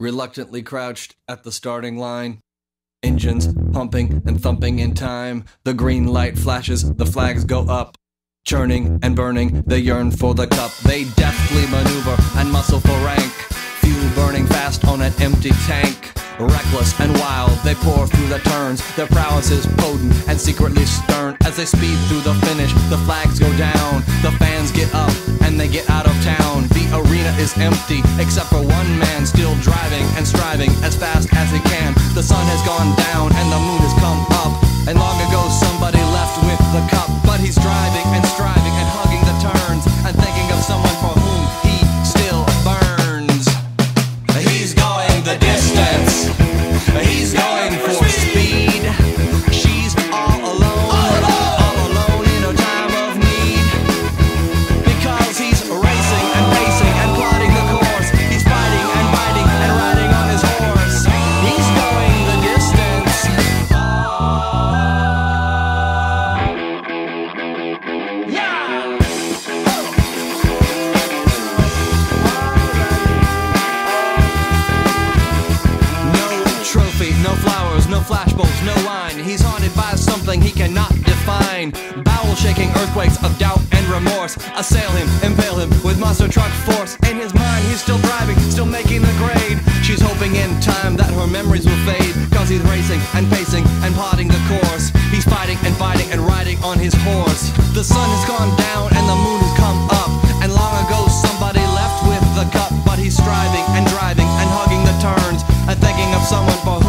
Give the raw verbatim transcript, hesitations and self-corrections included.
reluctantly crouched at the starting line. Engines pumping and thumping in time. The green light flashes, the flags go up. Churning and burning, they yearn for the cup. They deftly maneuver and muscle for rank. Fuel burning fast on an empty tank. Reckless and wild, they pour through the turns. Their prowess is potent and secretly stern. As they speed through the finish, the flags go down. The fans get up and they get out of town. The arena is empty, except for one man still driving and striving as fast as he can. The sun has gone down and the moon has come up. And long ago somebody left with the cup. But he's driving and striving and hugging the turns and thinking of someone for whom he still burns. He's going the distance. He's going for speed. She's all alone, all alone in a time of need. Because he's racing and pacing and plotting the course. He's fighting and fighting and riding on his horse. He's going the distance. Yeah! Trophy, no flowers, no flashbulbs, no wine. He's haunted by something he cannot define. Bowel-shaking earthquakes of doubt and remorse assail him, impale him with monster truck force. In his mind he's still driving, still making the grade. She's hoping in time that her memories will fade. Cause he's racing and pacing and plotting the course. He's fighting and fighting and riding on his horse. The sun has gone down and the moon has come up. And long ago somebody left with the cup. But he's striving and driving and hugging the turns and thinking of someone for